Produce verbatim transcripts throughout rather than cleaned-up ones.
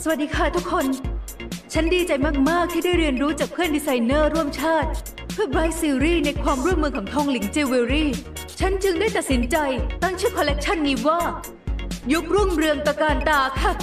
สวัสดีค่ะทุกคนฉันดีใจมากๆที่ได้เรียนรู้จากเพื่อนดีไซเนอร์ร่วมชาติเพื่อ Bright Series ในความร่วมมือของทองหลิงจิวเวลรี่ฉันจึงได้ตัดสินใจตั้งชื่อคอลเลกชันนี้ว่ายุครุ่งเรืองตระการตาค่ะ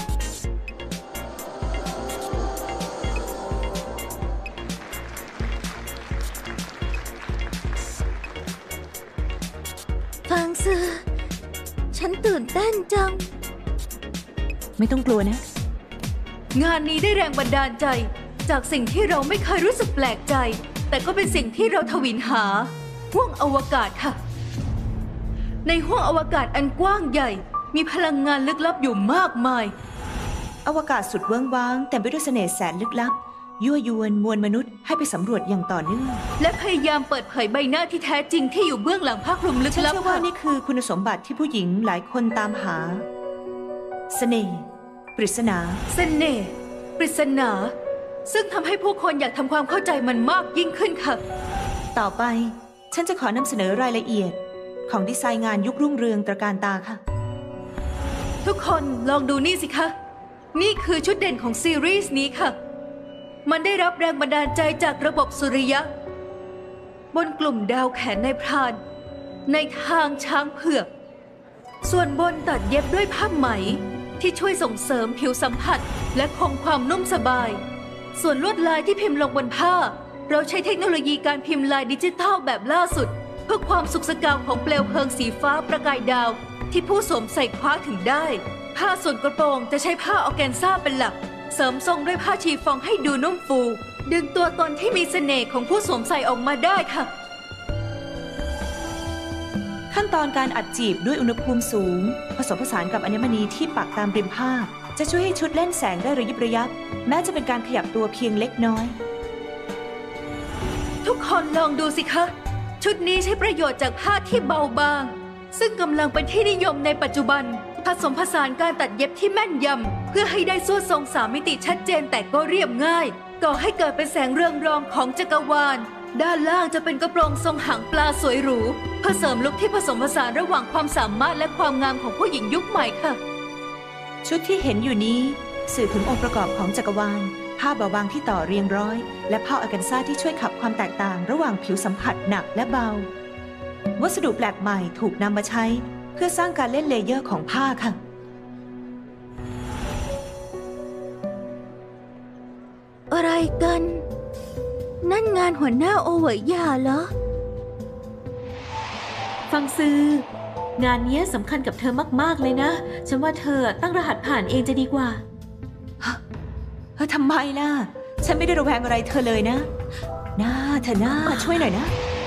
ฟางซือฉันตื่นเต้นจังไม่ต้องกลัวนะงานนี้ได้แรงบันดาลใจจากสิ่งที่เราไม่เคยรู้สึกแปลกใจแต่ก็เป็นสิ่งที่เราทวินหาห้วงอวกาศค่ะในห้วงอวกาศอันกว้างใหญ่มีพลังงานลึกลับอยู่มากมายอวกาศสุดเวิ้งว้างแต่ไปด้วยเสน่ห์แสนลึกลับยั่วยวนมวลมนุษย์ให้ไปสำรวจอย่างต่อเนื่องและพยายามเปิดเผยใบหน้าที่แท้จริงที่อยู่เบื้องหลังผ้าคลุมลึกลับฉันเชื่อว่านี่คือคุณสมบัติที่ผู้หญิงหลายคนตามหาเสน่ห์ปริศนาเสน่ห์ปริศนาซึ่งทำให้ผู้คนอยากทำความเข้าใจมันมากยิ่งขึ้นค่ะต่อไปฉันจะขอนำเสนอรายละเอียดของดีไซน์งานยุครุ่งเรืองตระการตาค่ะทุกคนลองดูนี่สิคะนี่คือชุดเด่นของซีรีส์นี้ค่ะมันได้รับแรงบันดาลใจจากระบบสุริยะบนกลุ่มดาวแขนในพรานในทางช้างเผือกส่วนบนตัดเย็บด้วยผ้าไหมที่ช่วยส่งเสริมผิวสัมผัสและคงความนุ่มสบายส่วนลวดลายที่พิมพ์ลงบนผ้าเราใช้เทคโนโลยีการพิมพ์ลายดิจิทัลแบบล่าสุดเพื่อความสุขสกาวของเปลวเพลิงสีฟ้าประกายดาวที่ผู้สวมใส่คว้าถึงได้ผ้าส่วนกระโปรงจะใช้ผ้าออร์แกนซ่าเป็นหลักเสริมทรงด้วยผ้าชีฟองให้ดูนุ่มฟูดึงตัวตนที่มีเสน่ห์ของผู้สวมใส่ออกมาได้ค่ะขั้นตอนการอัดจีบด้วยอุณหภูมิสูงผสมผสานกับอัญมณีที่ปักตามริมผ้าจะช่วยให้ชุดเล่นแสงได้ระยิบระยับแม้จะเป็นการขยับตัวเพียงเล็กน้อยทุกคนลองดูสิคะชุดนี้ใช้ประโยชน์จากผ้าที่เบาบางซึ่งกำลังเป็นที่นิยมในปัจจุบันผสมผสานการตัดเย็บที่แม่นยำเพื่อให้ได้ส่วนทรงสามมิติชัดเจนแต่ก็เรียบง่ายก่อให้เกิดเป็นแสงเรืองรองของจักรวาลด้านล่างจะเป็นกระโปรงทรงหางปลาสวยหรูเพื่อเสริมลุคที่ผสมผสานระหว่างความสามารถและความงามของผู้หญิงยุคใหม่ค่ะชุดที่เห็นอยู่นี้สื่อถึงองค์ประกอบของจักรวาลผ้าเบาบางที่ต่อเรียงร้อยและผ้าออร์แกนซ่าที่ช่วยขับความแตกต่างระหว่างผิวสัมผัสหนักและเบาวัสดุแปลกใหม่ถูกนำมาใช้เพื่อสร้างการเล่นเลเยอร์ของผ้าค่ะอะไรกันนั่นงานหัวหน้าโอเว่ยหย่าเหรอฟังซืองานนี้สำคัญกับเธอมากๆเลยนะฉันว่าเธอตั้งรหัสผ่านเองจะดีกว่าเฮ้ยทำไมล่ะฉันไม่ได้ระแวงอะไรเธอเลยนะน่าเธอน่ามาช่วยหน่อยนะ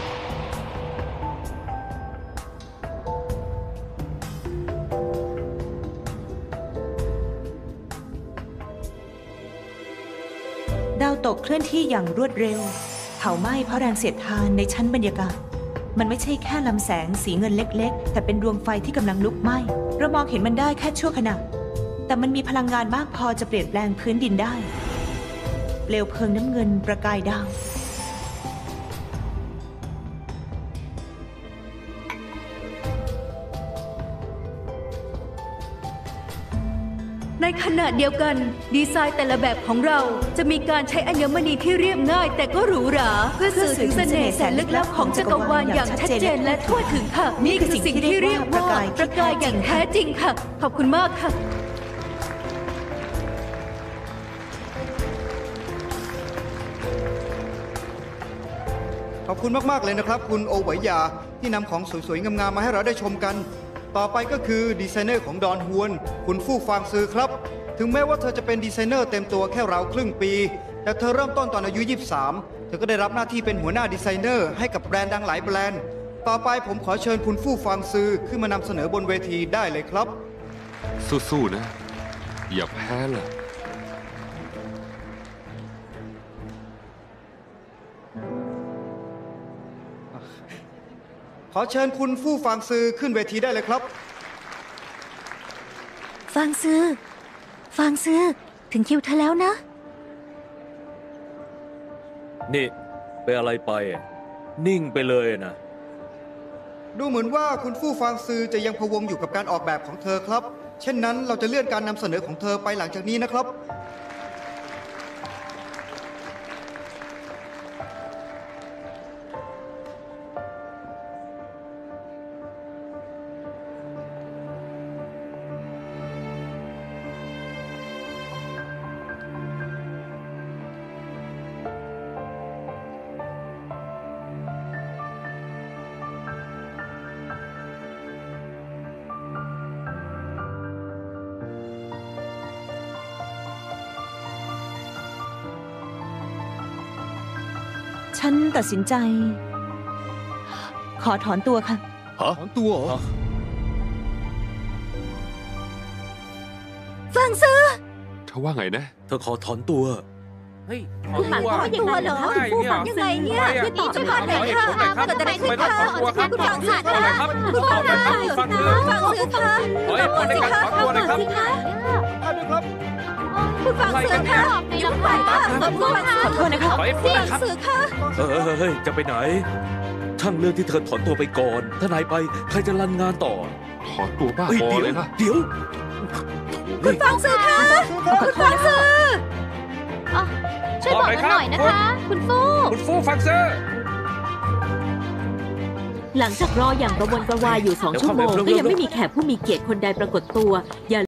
ดาวตกเคลื่อนที่อย่างรวดเร็วเผาไหม้เพราะแรงเสียดทานในชั้นบรรยากาศมันไม่ใช่แค่ลำแสงสีเงินเล็กๆแต่เป็นดวงไฟที่กำลังลุกไหม้เรามองเห็นมันได้แค่ชั่วขณะแต่มันมีพลังงานมากพอจะเปลี่ยนแปลงพื้นดินได้เปลวเพลิงน้ำเงินประกายดาวในขณะเดียวกันดีไซน์แต่ละแบบของเราจะมีการใช้อัญมณีที่เรียบง่ายแต่ก็หรูหราเพื่อสื่อถึงเสน่ห์แสนลึกลับของจักรวาลอย่างชัดเจนและทั่วถึงค่ะนี่คือสิ่งที่เรียกว่าประกายอย่างแท้จริงค่ะขอบคุณมากค่ะขอบคุณมากๆเลยนะครับคุณโอเว่ยหย่าที่นำของสวยๆงามๆมาให้เราได้ชมกันต่อไปก็คือดีไซเนอร์ของดอนฮวนคุณฟู่ฟางซือครับถึงแม้ว่าเธอจะเป็นดีไซเนอร์เต็มตัวแค่ราวครึ่งปีแต่เธอเริ่มต้นตอนอายุยี่สิบสามเธอก็ได้รับหน้าที่เป็นหัวหน้าดีไซเนอร์ให้กับแบรนด์ดังหลายแบรนด์ต่อไปผมขอเชิญคุณฟู่ฟางซือขึ้นมานำเสนอบนเวทีได้เลยครับสู้ๆนะอย่าแพ้ล่ะขอเชิญคุณฟู่ฟางซือขึ้นเวทีได้เลยครับฟางซือฟางซือถึงคิวเธอแล้วนะนี่เป็นอะไรไปนิ่งไปเลยนะดูเหมือนว่าคุณฟู่ฟางซือจะยังพะวงอยู่กับการออกแบบของเธอครับเช่นนั้นเราจะเลื่อนการนำเสนอของเธอไปหลังจากนี้นะครับฉันตัดสินใจ ขอถอนตัวค่ะฮะถอนตัวเหรอฟังซื้อเธอว่าไงนะเธอขอถอนตัวเฮ้ยคุณหมายความว่าอย่างไรเหรอได้ผู้เนี่ยฟังยังไงเนี่ยช่วยตอบช่วยตอบหน่อยครับเกิดอะไรขึ้นไม่ต้องคะถอนตัวครับคุณฟังค่ะถอนเลยครับคุณฟังถอนเลยครับค่ะฟังเลยฟังซื้อค่ะเฮ้ยถอนเลยครับถอนตัวเลยครับได้ด้วยครับคุณฟังซื้อค่ะอย่าไปค่ะคุณฟังซื้อขอโทษนะคะถอยไปครับซื้อค่ะเออเออเฮ้ยจะไปไหน ช่างเรื่องที่เธอถอนตัวไปก่อน ถ้านายไปใครจะรันงานต่อถอนตัวบ้าเฮ้ยบอเดี๋ยวเลยนะเดี๋ยวคุณฟังซื้อค่ะคุณฟังซื้อช่วยบอกกันหน่อยนะคะคุณฟู่คุณฟู่ฟังเซอร์หลังจากรออย่างกระวนกระวายอยู่สองชั่วโมงก็ยังไม่มีแขกผู้มีเกียรติคนใดปรากฏตัวอย่า